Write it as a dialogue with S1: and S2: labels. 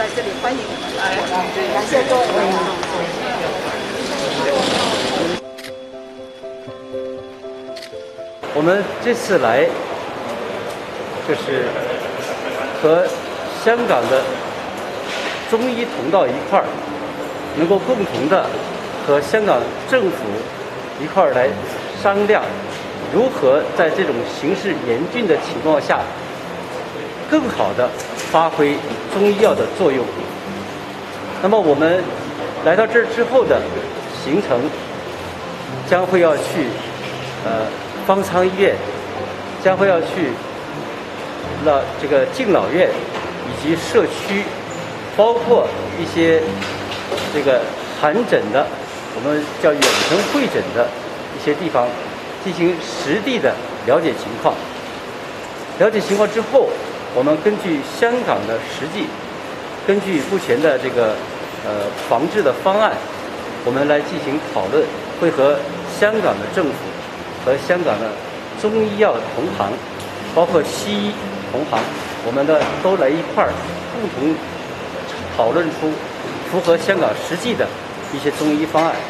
S1: 这里欢迎你们来。
S2: 感谢各位。
S3: 我们这次来，就是和香港的中医同道一块儿，能够共同的和香港政府一块儿来商量，如何在这种形势严峻的情况下，更好的发挥中医药的作用。那么我们来到这儿之后的行程，将会要去方舱医院，将会要去这个敬老院以及社区，包括一些这个函诊的，我们叫远程会诊的一些地方，进行实地的了解情况。了解情况之后，我们根据香港的实际，根据目前的这个防治的方案，我们来进行讨论，会和香港的政府和香港的中医药同行，包括西医同行，我们都来一块儿共同讨论出符合香港实际的一些中医方案。